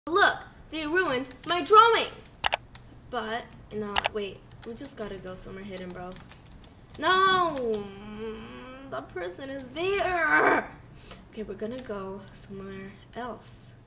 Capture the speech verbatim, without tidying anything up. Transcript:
Look, they ruined my drawing. But, no, wait. We just gotta go somewhere hidden, bro. No! The person is there! Okay, we're gonna go somewhere else.